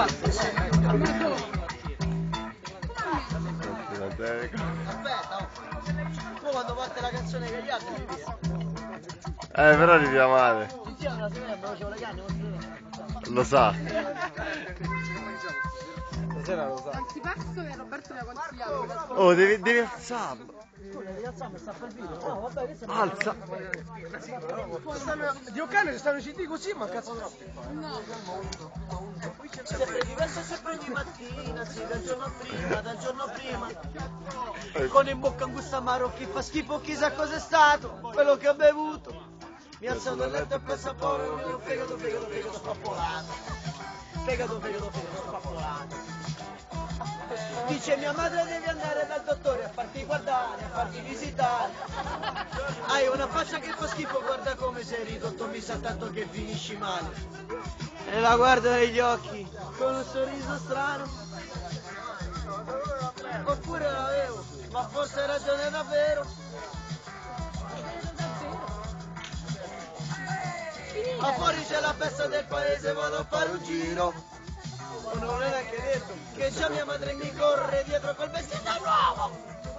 Aspetta, poi quando parte la canzone che gli altri mi via. Però arriva male. Insieme alla sera facevo le canne, Lo sa. stasera lo sa. Antipasto che Roberto mi ha consigliato. Oh, devi alzarlo. Devi alzarmi, sta per video. No, vabbè, questo è Alza. Dio cane, stanno i CD così, ma cazzo troppo. No. Sempre diverso sempre ogni mattina, sì, dal giorno prima. Con in bocca un gusto amaro, chi fa schifo, chissà cos'è stato, quello che ho bevuto. Mi ha alzato il letto e poi sapore, fegato spappolato. Fegato spappolato. Dice mia madre devi andare dal dottore a farti guardare, a farti visitare. Hai una faccia che fa schifo, guarda come sei ridotto, mi sa tanto che finisci male. E la guardo negli occhi, con un sorriso strano. Oppure l'avevo, ma forse hai ragione davvero. Ma fuori c'è la festa del paese, vado a fare un giro. Non l'ho neanche detto, che già mia madre mi corre dietro col vestito nuovo.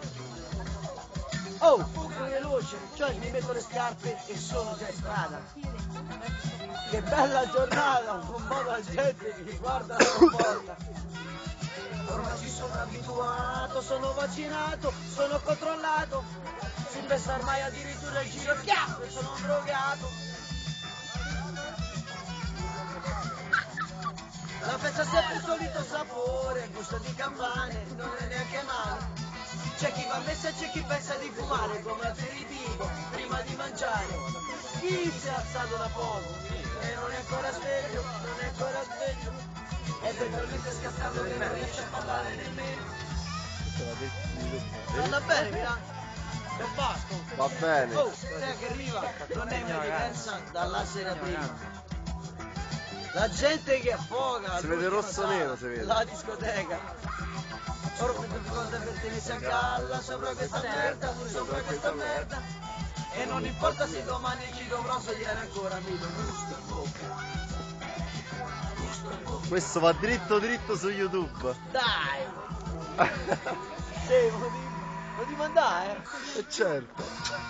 Oh, veloce, cioè mi metto le scarpe e sono già in strada. Che bella giornata, un po' la gente che mi guarda dalla porta. Ormai ci sono abituato, sono vaccinato, sono controllato. Si pensa ormai addirittura il giro e sono un drogato. La festa ha sempre il solito sapore, gusto di campane, non è neanche male. C'è chi va a messa e c'è chi pensa di fumare come aperitivo prima di mangiare. Chi si è alzato da poco e non è ancora sveglio, è veramente scassato che non riesce a parlare nemmeno. Sta bene, Milano? Non basta. Va bene. Oh, te che arriva, non è una diversa dalla sera prima. La gente che affoga. Si vede rosso nero, si vede. La discoteca. Ora ho fatto cose per tenersi a galla sopra questa merda. E non importa se domani ci dovrò scegliere ancora, mi do gusto in bocca. Questo va dritto su YouTube. Dai! Sì, lo devi mandare? Certo.